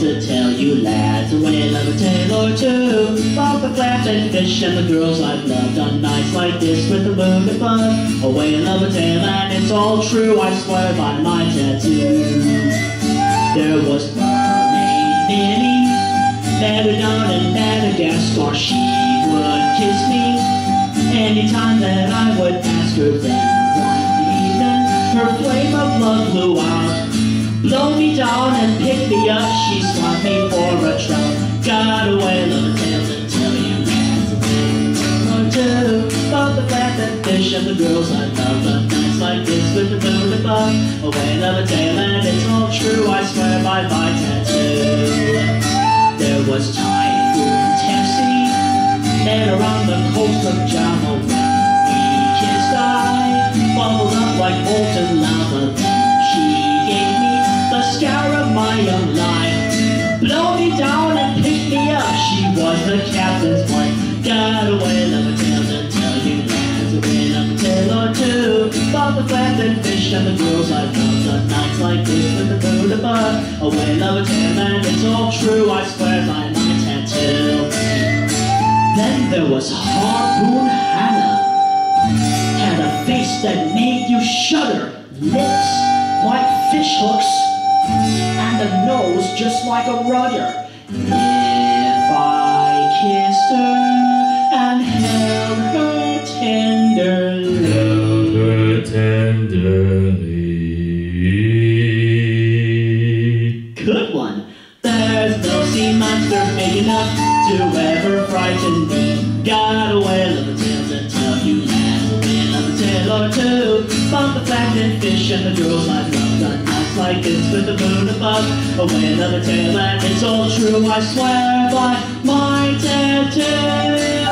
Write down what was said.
to tell you lads a whale of a tale or two about the flatland fish and the girls I've loved on nights like this with the moon above. A whale of a tale and it's all true, I swear by my tattoo. There was mermaid Minnie, married down in Madagascar. She would kiss me anytime that I would ask her. Then one evening her flame of love blew out. Blow me down and pick me up, she swapped me for a trout. Got a whale of a tale to tell you lads a tale or two about the flatland fish and the girls I love on nights like this with the moon above. A whale of a tale and it's all true, I swear by my tattoo. There was Typhoon Tessie, and around the coast of Java when we kissed I bubbled up like molten lava. Scour of my young life, blow me down and pick me up, she was the captain's wife. Got a whale of a tale to tell you lads, a whale of a tale or two about the flatland fish and the girls I've loved on nights like this with the moon above. A whale of a tale and it's all true, I swear by my tattoo. Then there was Harpoon Hannah, had a face that made you shudder, lips like fish hooks, and a nose just like a rudder. If I kissed her and held her tenderly. Good one. There's no sea monster big enough to ever frighten me. Got a whale of a tale to tell you lads, a whale of a tale or two about the flatland fish and the girls I've loved on nights like this with the moon above. A whale of a tale and it's all true, I swear by my tattoo.